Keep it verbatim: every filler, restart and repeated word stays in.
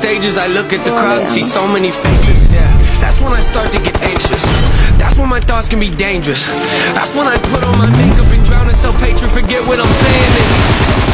stages, I look at the crowd and see so many faces. Yeah, that's when I start to get anxious. That's when my thoughts can be dangerous. That's when I put on my makeup and drown in self-hatred, forget what I'm saying. And